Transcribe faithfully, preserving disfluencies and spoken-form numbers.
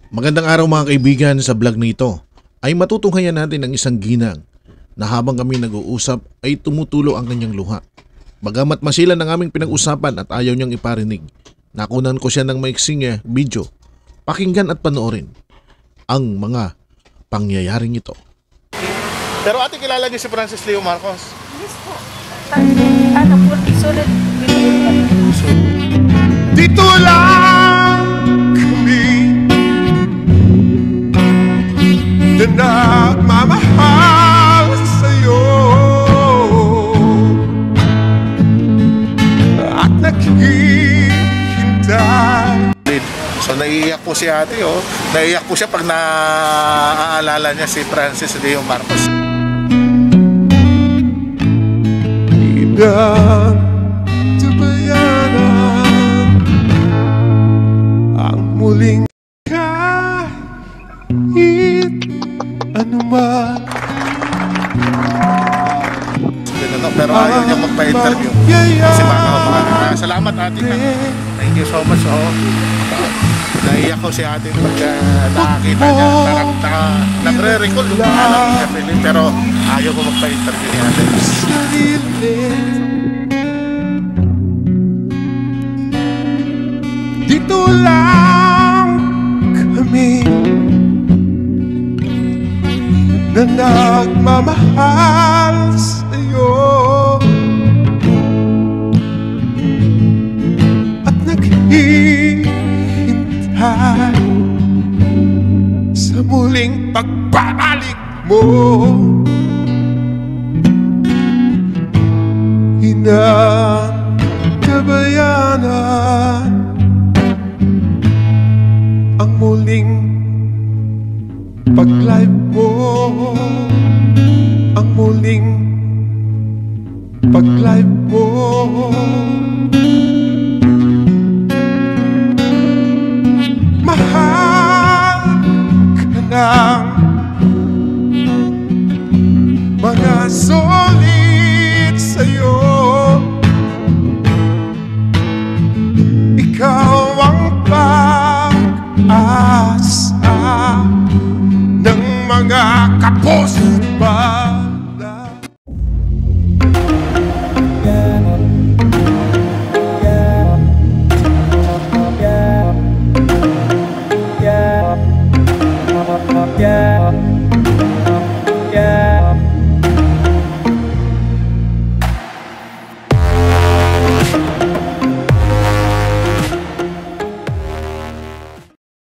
Magandang araw mga kaibigan. Sa vlog na ito ay matutunghayan natin ang isang ginang na habang kami nag-uusap ay tumutulo ang kanyang luha. Bagamat masilan ang aming pinag-usapan at ayaw niyang iparinig, nakunan ko siya ng maiksing eh, video. Pakinggan at panoorin ang mga pangyayaring ito. Pero ate, kilala niyo si Francis Leo Marcos? Yes po. Ano po, sulit Dito lang kami na nagmamahal sa'yo at naghihintay. So naiiyak po si ate, oh. Naiiyak po siya pag naaalala niya si Francis Leo Marcos. Inang tabayanan ang muling kahit anuman. Pero ayaw niya magpa-interview kasi baka uh, salamat ate. Thank you so much. Oh. Naiyak ko si ate pag uh, nakakita niya. Parang uh, nagre-recall yung pangalan niya, pero ayaw ko magpa-interview ni ate. Dito lang kami na nagmamahal sa'yo at naghihintay sa muling pagbabalik mo. Inang tabayanan ang muling pag-live mo, ang muling pag-live mo. Mahal ka ng mga solid sa'yo. Ikaw ang pag-asa ng mga kapos